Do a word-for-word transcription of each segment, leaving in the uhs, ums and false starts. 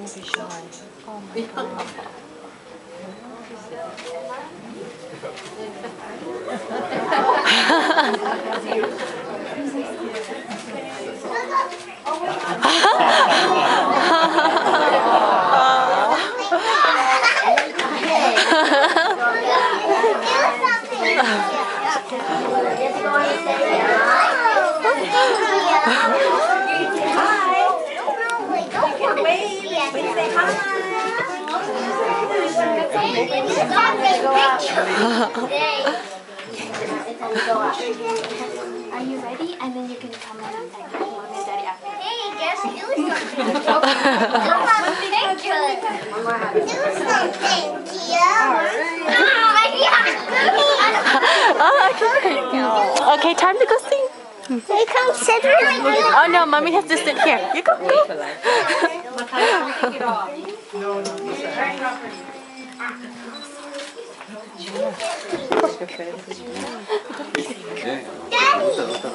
be shy. Oh my god. Are you ready? And then you can come in and thank mom and daddy after. Hey, guess do something. Do something. Do something, Kia. Oh, okay. Okay, time to go sing. Here comes Cedric. Oh no, mommy has to sit here. You go, go. Daddy.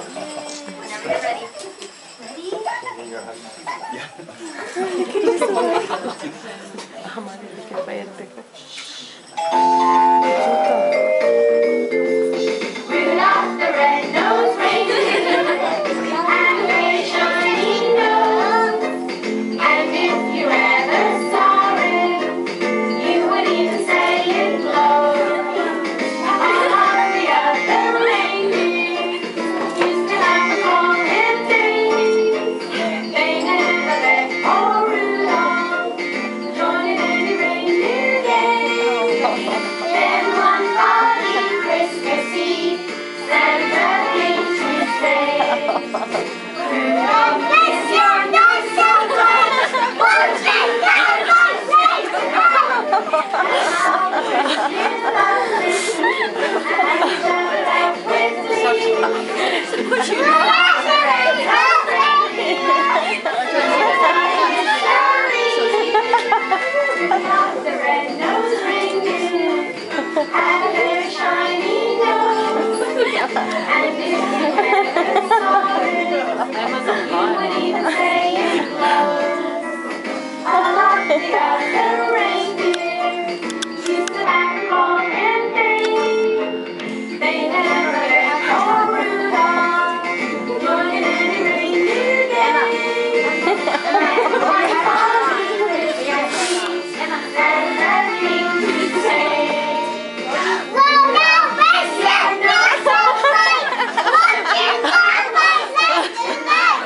Rudolph the red-nosed reindeer had a very shiny nose, and if you ever saw it, you would even say it glowed. All of the other reindeer used to have to call him names. They never let poor Rudolph join in any reindeer game. Then one foggy Christmas Eve, Santa came to say, Rudolph, bless your nose so bright, won't you come and say goodnight? And all the reindeer loved listening, and he shouted out with glee, Rudolph the red-nosed reindeer, Rudolph the red-nosed reindeer had a very shiny nose, and if you ever saw it, you would even say it glowed. All of the other reindeer used to act long and vain. They never let poor Rudolph join in any reindeer game. And one foggy Christmas Eve, Santa came to say, Rudolph, bless your nose so bright, won't you come and say goodnight?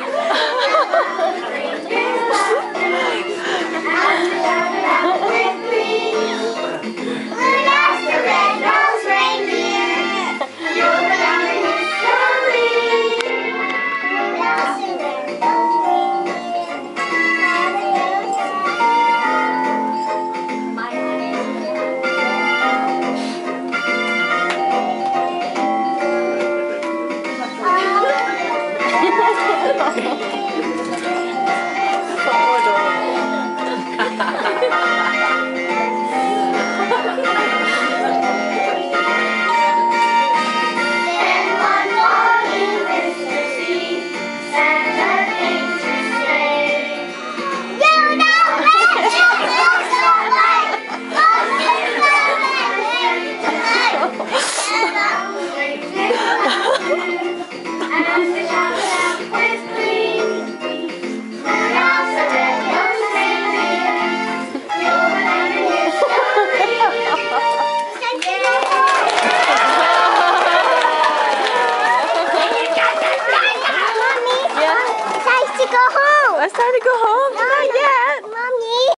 Rudolph the red-nosed reindeer, you're the darling history. Rudolph the red-nosed Then one foggy Christmas Eve, Santa came to say, You know bless your nose so bright, won't you come and say goodnight? and they shouted out with glee, Rudolph the red-nosed reindeer, you're the darling history. Mommy, it's time to go home. It's time to go home.